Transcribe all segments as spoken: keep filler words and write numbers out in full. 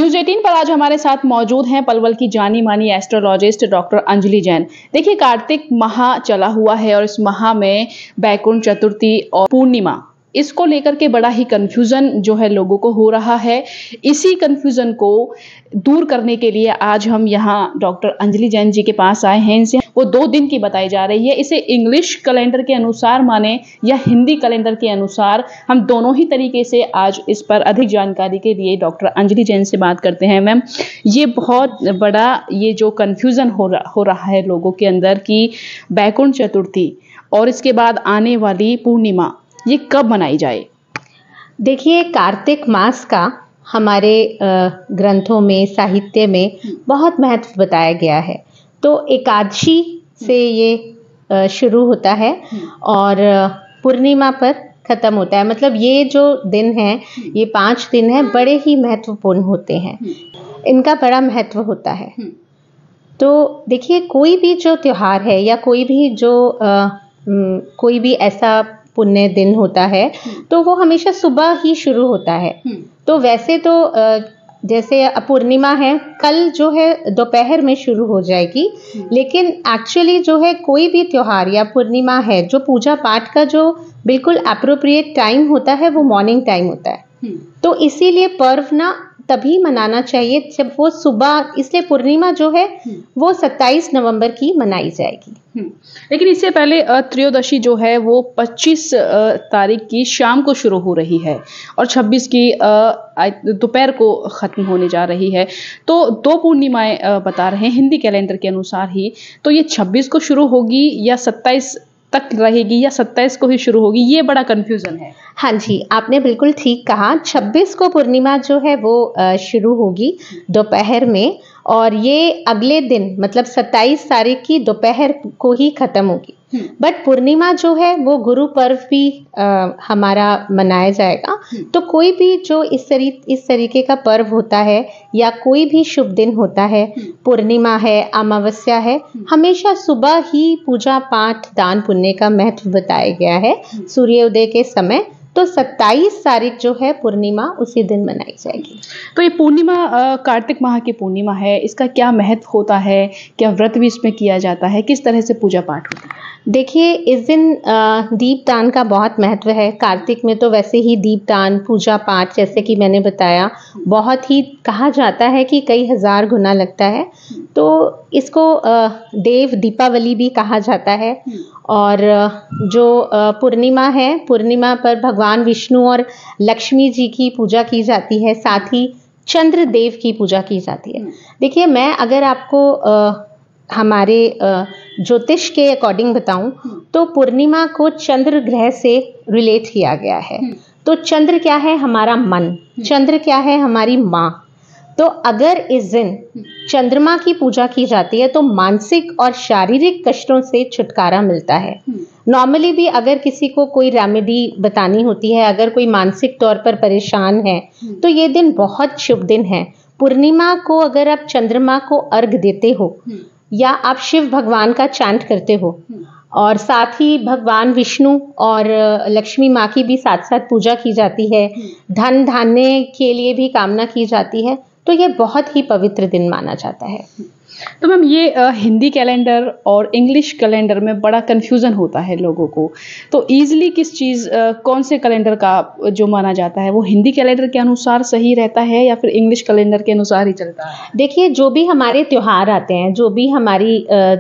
News अठारह पर आज हमारे साथ मौजूद हैं पलवल की जानी मानी एस्ट्रोलॉजिस्ट डॉक्टर अंजलि जैन। देखिए, कार्तिक माह चला हुआ है और इस माह में बैकुंठ चतुर्थी और पूर्णिमा, इसको लेकर के बड़ा ही कंफ्यूजन जो है लोगों को हो रहा है। इसी कंफ्यूजन को दूर करने के लिए आज हम यहाँ डॉक्टर अंजलि जैन जी के पास आए हैं। इनसे वो दो दिन की बताई जा रही है, इसे इंग्लिश कैलेंडर के अनुसार माने या हिंदी कैलेंडर के अनुसार, हम दोनों ही तरीके से आज इस पर अधिक जानकारी के लिए डॉक्टर अंजलि जैन से बात करते हैं। मैम, ये बहुत बड़ा ये जो कंफ्यूजन हो रहा हो रहा है लोगों के अंदर कि बैकुंठ चतुर्थी और इसके बाद आने वाली पूर्णिमा ये कब मनाई जाए। देखिए, कार्तिक मास का हमारे ग्रंथों में, साहित्य में बहुत महत्व बताया गया है। तो एकादशी से ये शुरू होता है और पूर्णिमा पर ख़त्म होता है। मतलब ये जो दिन है, ये पाँच दिन है, बड़े ही महत्वपूर्ण होते हैं, इनका बड़ा महत्व होता है। तो देखिए, कोई भी जो त्योहार है या कोई भी जो आ, कोई भी ऐसा पुण्य दिन होता है तो वो हमेशा सुबह ही शुरू होता है। तो वैसे तो जैसे पूर्णिमा है, कल जो है दोपहर में शुरू हो जाएगी, लेकिन एक्चुअली जो है कोई भी त्योहार या पूर्णिमा है, जो पूजा पाठ का जो बिल्कुल एप्रोप्रिएट टाइम होता है वो मॉर्निंग टाइम होता है। तो इसीलिए पर्व ना तभी मनाना चाहिए जब वो सुबह, इसलिए पूर्णिमा जो है वो सत्ताईस नवंबर की मनाई जाएगी। लेकिन इससे पहले त्रयोदशी जो है वो पच्चीस तारीख की शाम को शुरू हो रही है और छब्बीस की दोपहर को ख़त्म होने जा रही है। तो दो पूर्णिमाएं बता रहे हैं हिंदी कैलेंडर के अनुसार ही। तो ये छब्बीस को शुरू होगी या सत्ताईस तक रहेगी या सत्ताईस को ही शुरू होगी, ये बड़ा कंफ्यूजन है। हाँ जी, आपने बिल्कुल ठीक कहा। छब्बीस को पूर्णिमा जो है वो शुरू होगी दोपहर में और ये अगले दिन मतलब सत्ताईस तारीख की दोपहर को ही ख़त्म होगी। बट पूर्णिमा जो है वो गुरु पर्व भी आ, हमारा मनाया जाएगा। तो कोई भी जो इस तरी इस तरीके का पर्व होता है या कोई भी शुभ दिन होता है, पूर्णिमा है, अमावस्या है, हमेशा सुबह ही पूजा पाठ दान पुण्य का महत्व बताया गया है सूर्योदय के समय। तो सत्ताईस तारीख जो है पूर्णिमा उसी दिन मनाई जाएगी। तो ये पूर्णिमा कार्तिक माह की पूर्णिमा है, इसका क्या महत्व होता है? क्या व्रत भी इसमें किया जाता है? किस तरह से पूजा पाठ होता है? देखिए, इस दिन दीपदान का बहुत महत्व है। कार्तिक में तो वैसे ही दीपदान, पूजा पाठ, जैसे कि मैंने बताया, बहुत ही कहा जाता है कि कई हजार गुना लगता है। तो इसको देव दीपावली भी कहा जाता है। और जो पूर्णिमा है, पूर्णिमा पर भगवान विष्णु और लक्ष्मी जी की पूजा की जाती है, साथ ही चंद्र देव की पूजा की जाती है। देखिए, मैं अगर आपको आ, हमारे ज्योतिष के अकॉर्डिंग बताऊं तो पूर्णिमा को चंद्र ग्रह से रिलेट किया गया है। तो चंद्र क्या है? हमारा मन। चंद्र क्या है? हमारी माँ। तो अगर इस दिन चंद्रमा की पूजा की जाती है तो मानसिक और शारीरिक कष्टों से छुटकारा मिलता है। नॉर्मली भी अगर किसी को कोई रेमेडी बतानी होती है, अगर कोई मानसिक तौर पर परेशान है, तो ये दिन बहुत शुभ दिन है। पूर्णिमा को अगर आप चंद्रमा को अर्घ देते हो या आप शिव भगवान का चैंट करते हो और साथ ही भगवान विष्णु और लक्ष्मी माँ की भी साथ साथ पूजा की जाती है, धन धान्य के लिए भी कामना की जाती है, तो ये बहुत ही पवित्र दिन माना जाता है। तो मैम, ये आ, हिंदी कैलेंडर और इंग्लिश कैलेंडर में बड़ा कंफ्यूजन होता है लोगों को। तो ईजिली किस चीज़, कौन से कैलेंडर का जो माना जाता है वो हिंदी कैलेंडर के अनुसार सही रहता है या फिर इंग्लिश कैलेंडर के अनुसार ही चलता है? देखिए, जो भी हमारे त्योहार आते हैं, जो भी हमारी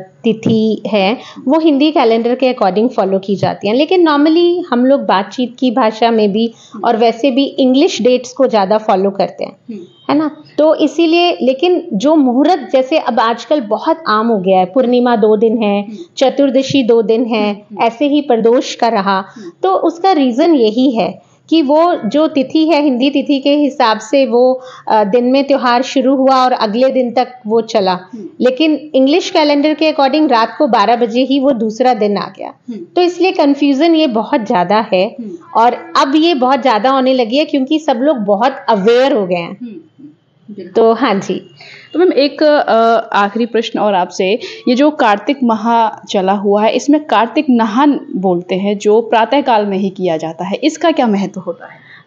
तिथि है, वो हिंदी कैलेंडर के अकॉर्डिंग फॉलो की जाती हैं। लेकिन नॉर्मली हम लोग बातचीत की भाषा में भी और वैसे भी इंग्लिश डेट्स को ज़्यादा फॉलो करते हैं, है ना। तो इसीलिए, लेकिन जो मुहूर्त जैसे अब आजकल बहुत आम हो गया है, पूर्णिमा दो दिन है, चतुर्दशी दो दिन है, ऐसे ही प्रदोष का रहा, तो उसका रीज़न यही है कि वो जो तिथि है, हिंदी तिथि के हिसाब से वो दिन में त्योहार शुरू हुआ और अगले दिन तक वो चला। लेकिन इंग्लिश कैलेंडर के अकॉर्डिंग रात को बारह बजे ही वो दूसरा दिन आ गया। तो इसलिए कंफ्यूजन ये बहुत ज़्यादा है और अब ये बहुत ज़्यादा होने लगी है क्योंकि सब लोग बहुत अवेयर हो गए हैं। तो हाँ जी। तो मैम, एक आखिरी प्रश्न और आपसे, ये जो कार्तिक माह चला हुआ है, इसमें कार्तिक नहान बोलते हैं जो प्रातः काल में ही किया जाता है, इसका क्या महत्व होता है?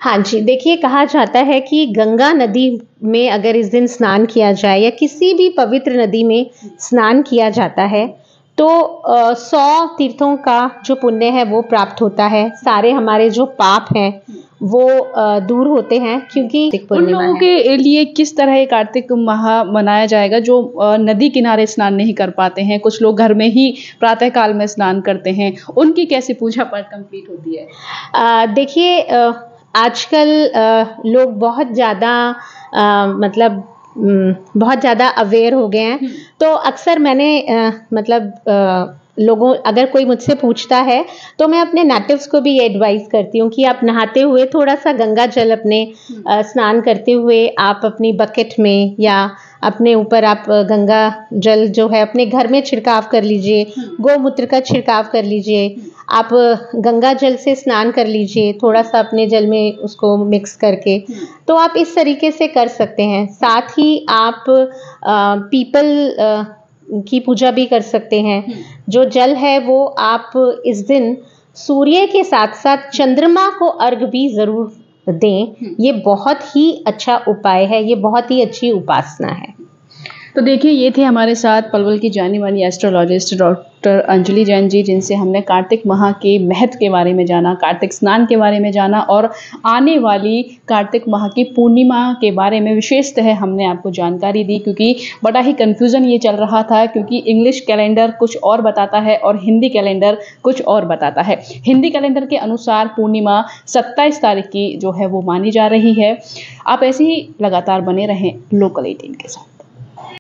हाँ जी, देखिए कहा जाता है कि गंगा नदी में अगर इस दिन स्नान किया जाए या किसी भी पवित्र नदी में स्नान किया जाता है तो अ, सौ तीर्थों का जो पुण्य है वो प्राप्त होता है। सारे हमारे जो पाप हैं वो अ, दूर होते हैं क्योंकि उन पूर्णिमा लोगों है। के लिए किस तरह ये कार्तिक माह मनाया जाएगा जो अ, नदी किनारे स्नान नहीं कर पाते हैं? कुछ लोग घर में ही प्रातः काल में स्नान करते हैं, उनकी कैसे पूजा पाठ कंप्लीट होती है? अ, देखिए अ, आजकल अ, लोग बहुत ज़्यादा अ, मतलब उम, बहुत ज़्यादा अवेयर हो गए हैं। तो अक्सर मैंने अ, मतलब अ, लोगों अगर कोई मुझसे पूछता है तो मैं अपने नेटिव्स को भी ये एडवाइस करती हूँ कि आप नहाते हुए थोड़ा-सा गंगा जल अपने अ, स्नान करते हुए आप अपनी बकेट में या अपने ऊपर आप गंगा जल जो है अपने घर में छिड़काव कर लीजिए, गौमूत्र का छिड़काव कर लीजिए। आप गंगा जल से स्नान कर लीजिए, थोड़ा-सा अपने जल में उसको मिक्स करके। तो आप इस तरीके से कर सकते हैं। साथ ही आप अ, पीपल अ, की पूजा भी कर सकते हैं। जो जल है वो आप इस दिन सूर्य के साथ-साथ चंद्रमा को अर्घ भी ज़रूर दें। ये बहुत ही अच्छा उपाय है, ये बहुत ही अच्छी उपासना है। तो देखिए ये थे हमारे साथ पलवल की जानी-मानी एस्ट्रोलॉजिस्ट डॉक्टर अंजलि जैन जी, जिनसे हमने कार्तिक माह के महत्व के बारे में जाना, कार्तिक स्नान के बारे में जाना और आने वाली कार्तिक माह की पूर्णिमा के बारे में विशेषतः हमने आपको जानकारी दी, क्योंकि बड़ा ही कन्फ्यूज़न ये चल रहा था क्योंकि इंग्लिश कैलेंडर कुछ और बताता है और हिंदी कैलेंडर कुछ और बताता है। हिंदी कैलेंडर के अनुसार पूर्णिमा सत्ताईस तारीख की जो है वो मानी जा रही है। आप ऐसे ही लगातार बने रहें लोकल अठारह के साथ।